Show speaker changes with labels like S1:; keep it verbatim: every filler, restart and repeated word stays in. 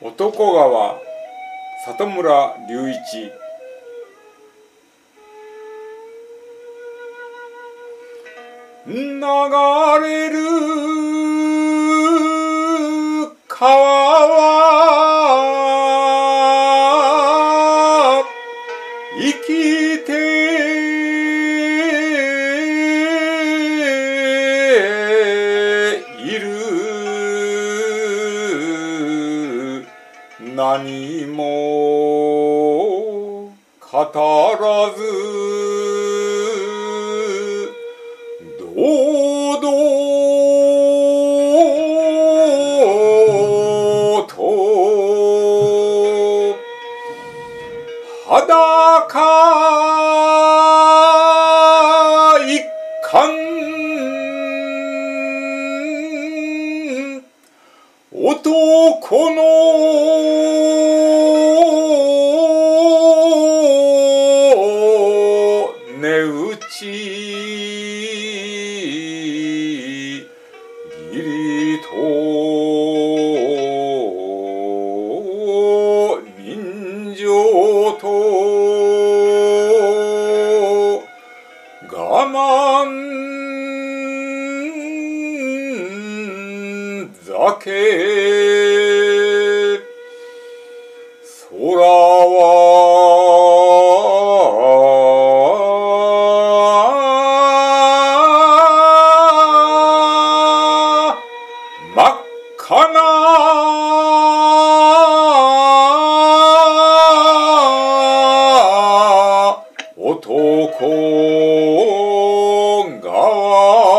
S1: 男川里村龍一。流れる川は生きている。何も語らず堂々と裸一貫男の値打ち義理と人情と我慢酒空は真っ赤な男川